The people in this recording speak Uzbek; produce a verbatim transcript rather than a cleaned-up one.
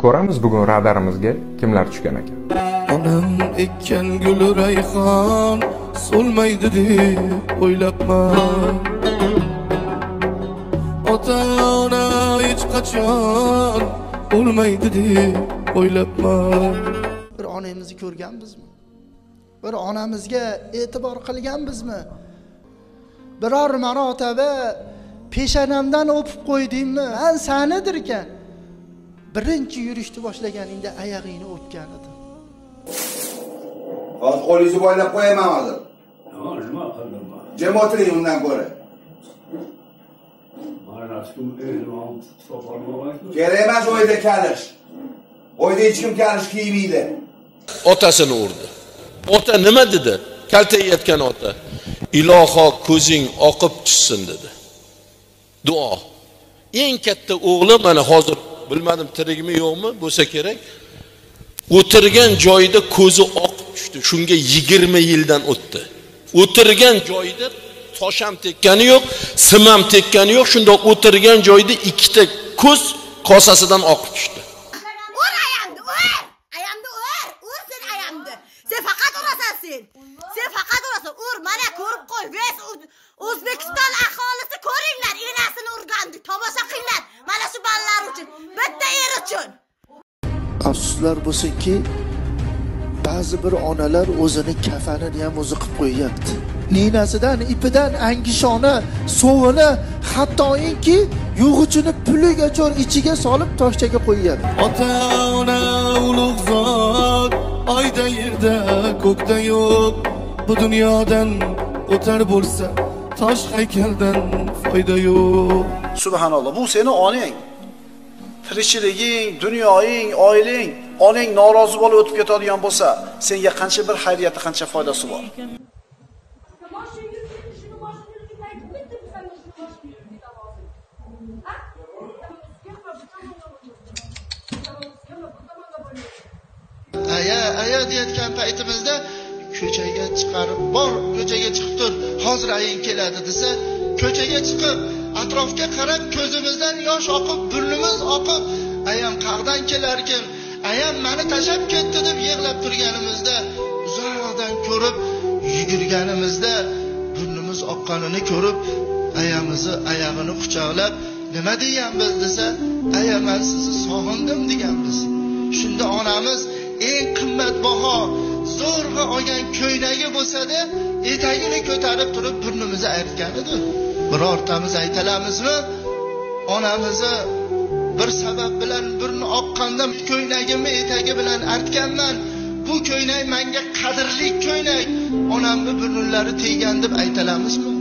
Ko'ramiz bugun radarimizga kimlar tushgan ekan. Onam ekkan gul rayhon so'lmaydi deb o'ylabman. Ota-ona hech qachon o'lmaydi deb o'ylabman. Bir onamizni ko'rganmizmi? Bir onamizga e'tibor qilganmizmi? Biror marotaba peshanamdan o'pib qo'ydingmi? Men sanidir ekan. Birinchi yurishni boshlaganingda oyog'ingni o'pgan edim. Hozir qo'lingizni bo'ylab qo'yaman hozir. Nima qildim? Jim o'tiring undan ko'ra. Kerak emas o'yda kalish. O'yda hech kim kalish kiymaydi. Otasini urdi. Ota nima dedi? Kaltayotgan ota. Iloho ko'zing oqib tushsin dedi. Duo. Eng katta o'g'li mana hozir bilmadim tirikmi yo'qmi bo'lsa kerak. O'tirgan joyida ko'zi oqib tushdi. Shunga yigirma yildan o'tdi. O'tirgan joyida tosh ham tekkani yo'q, sim ham tekkani yo'q. Shundoq o'tirgan joyida ikkita ko'z kosasidan oqib tushdi. Ur ayamni, ur! Ayamni ur! Ur sen ayamni. Sen faqat urasan sen. Sen faqat urasan. Ur, mana ko'rib qo'y. Ves O'zbekiston aholisi ko'ringlar, enasini urgandi. Tomosha qilinglar. Mana shu bolalar uchun, bitta er uchun. Afsuslar bo'lsinki, ba'zi bir onalar o'zini kafanini ham o'zi qilib qo'yyapti. Ninasidan, ipidan angishona, sovuni, hattoki yo'g'ichini puliga cho'r ichiga solib toshchaga qo'yyapti. Ota-ona ulug' zot, oyda yerda, ko'kda yo'q. Bu dunyodan o'tar bo'lsa, tosh haykaldan foyda yo'q. Subhanalloh, bu seni onang. Tirikchiliging, dunyoing, oilang, onang norozi bo'lib o'tib ketadigan bo'lsa, senga qancha bir xayriyati, qancha foydasi bor. Aya, aya deyotgan paytimizda ko'chaga chiqarib bor, ko'chaga chiqib tur, hozir aying keladi desa, ko'chaga chiqib atrofga qarab ko'zimizdan yosh oqib, burnimiz oqib, ayam qayerdan kelarkin, ayam meni tashab ketdi deb yig'lab turganimizda, uzoqdan ko'rib, yugurganimizda burnimiz oqqanini ko'rib, ayamizni oyog'ini quchoqlab, nima deganmiz desa, aya men sizni sog'indim deganmiz. Shunda onamiz eng qimmatbaho zo'rg'a olgan ko'ynagi bo'lsa-da, etagini ko'tarib turib burnimizni aytgan edi. Birortamiz aytalamizmi? Onamizni bir sabab bilan burni oqqanda ko'ynagimni etagi bilan artganman. Bu ko'ynak menga qadrli ko'ynak. Onamning burnlari teggan deb aytalamizmi?